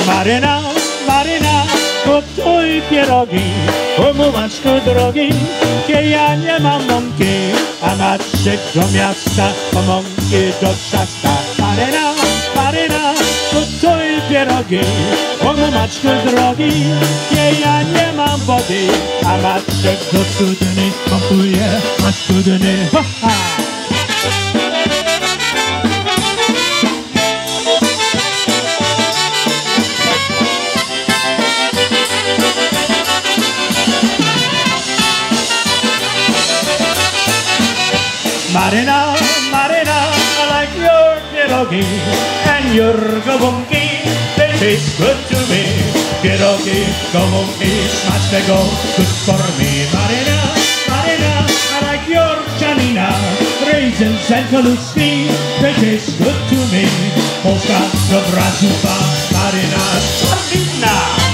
Marina, Marina, gotuj pierogi, umywać drogi, gdzie ja nie mam mąki, a na do miasta po mąki do trzasta. Marina, Marina, gotuj pierogi, umywać drogi, gdzie ja nie mam wody, a Maciek do studni pompuje, a studny, ha, ha. Marina, Marina, I like your pierogi and your gobonki. They taste good to me. Pierogi, gobonki, smacznego, good for me. Marina, Marina, I like your janina, raisins and kaluski. They taste good to me. Polska, dobra zupa, Marina, janina.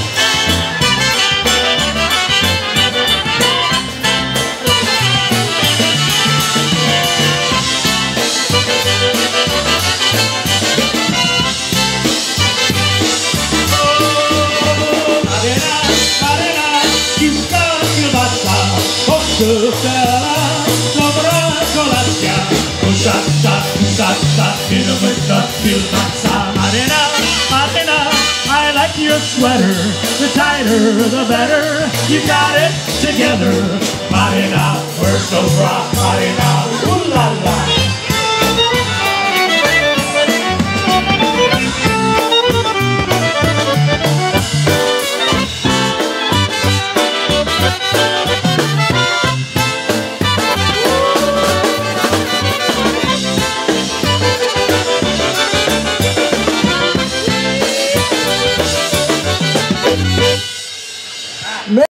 Dobra kolacja, usasa, inumyta, pilmaca. Marina, Marina, I like your sweater. The tighter, the better. You got it together. Marina, we're so proud. Marina, ooh la la.